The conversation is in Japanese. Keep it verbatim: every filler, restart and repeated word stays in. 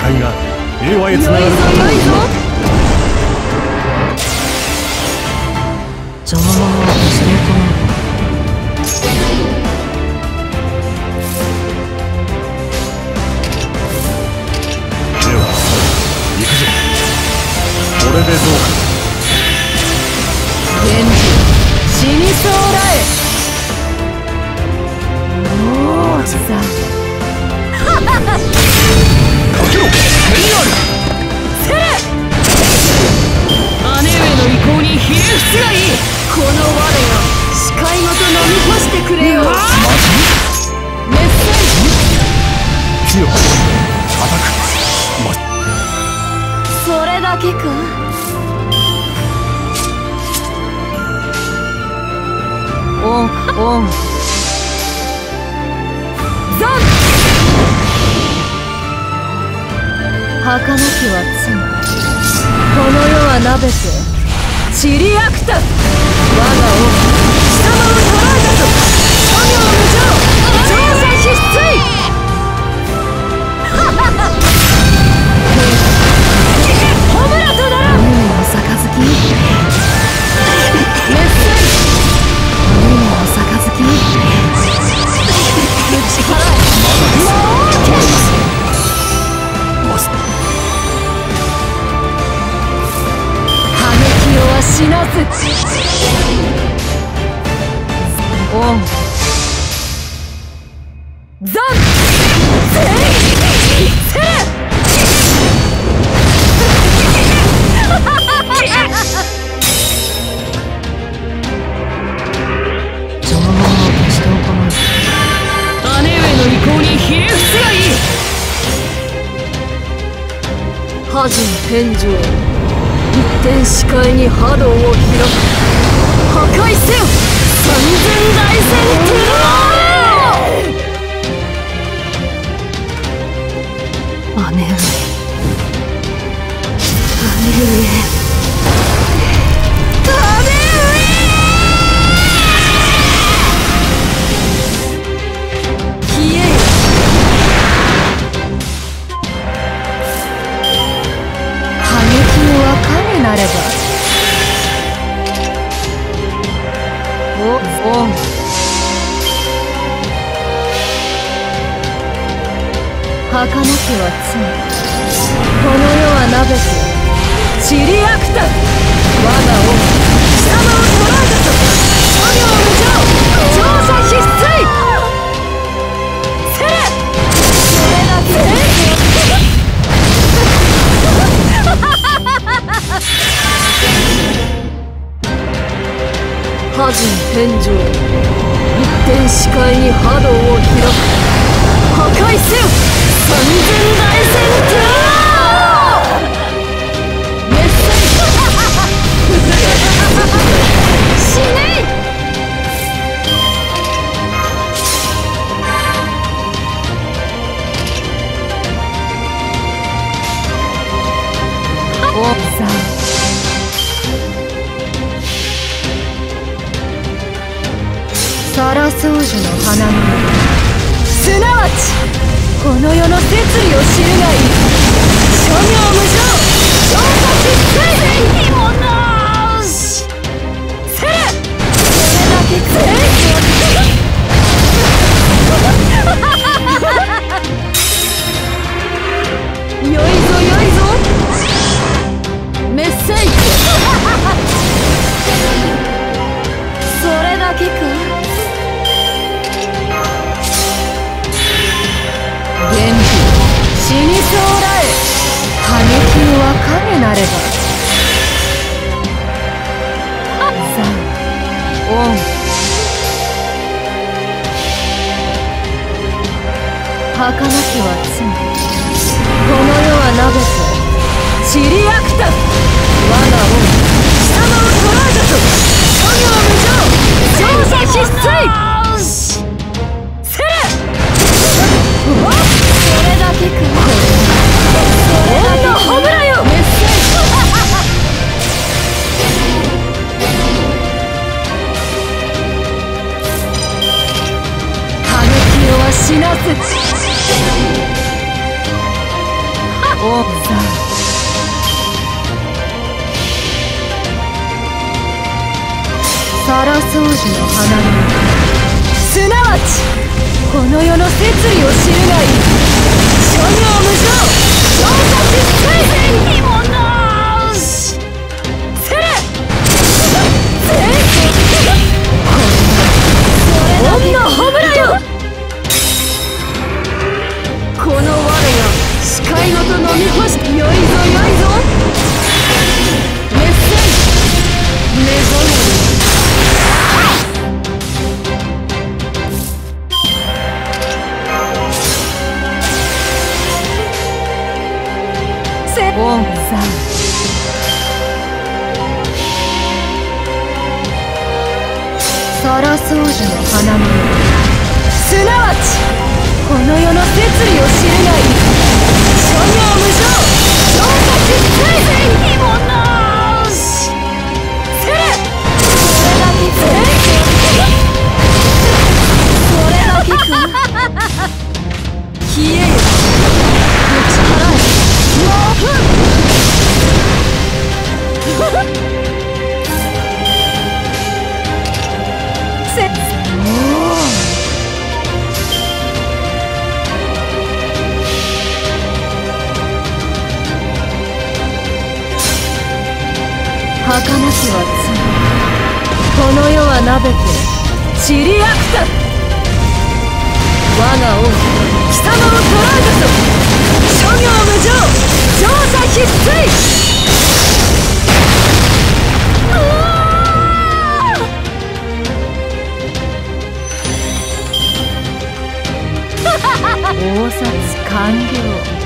界が平和へつながることを祈る。 邪魔者はしていかない。 では行くぞ。これでどうか。 元気死にそうだえ。もうさかけろペリアル。 せれ姉上の意向にひれ伏すがいい。この我が視界ごと飲み干してくれよ。 マジメッセージ強く叩く。まそれだけか。オンオンザン儚きは罪。この世はなべて散りあくた。我が王貴様を捕らえたぞ。諸行無常調査必須。ホムラとなら海の杯メッセージ。海の杯打ち払え。魔王剣羽根清は死なず。オンザンセイセレ邪魔者は決しておかない。姉上の意向にひれ伏すがいい。覇人天井一点視界に波動を開く。破壊せよ三千大戦テロー。姉上姉上なれば。おおん儚きは罪。この世はなべて散りあくた。我が王貴様を捕らえたぞ。諸行無常調査必須。せれそれだけ覇人天井一点視界に波動を開く。破壊せよ三千大戦テロー。メッセージ死ねい。おさんサラ少女の花のすなわちこの世の摂理を知るがいい。諸行無常調査必須。いいものしせれそれだけせい。よいぞよいぞメッセージそれだけか。元気死にそうだえ。羽球は影なれば。さんオン儚きは罪。この世はなべて散りあくた。我が王貴様を捕らえたぞ。諸行無常調査必須。せれそれだけか。それだけか。ホムラよメッセージ羽根清は死なせ。 王さん、サラ掃除の花のすなわちこの世の摂理を知るがいい。諸行無常、調査実践にもなしせれせれ女ホムラよ。この我が視界ごと飲み干してよいぞよいぞ。メッセン目覚める。王さん、サラ掃除の花のすなわちこの世の摂理を知るがいい。諸行無常、調査実践にもなしせれそれだけそれだけか消えよぶち払え。せっ儚きは罪、この世はなべて散りあくた。我が王貴様を捕らえたぞ。諸行無常、調査必須。応殺完了。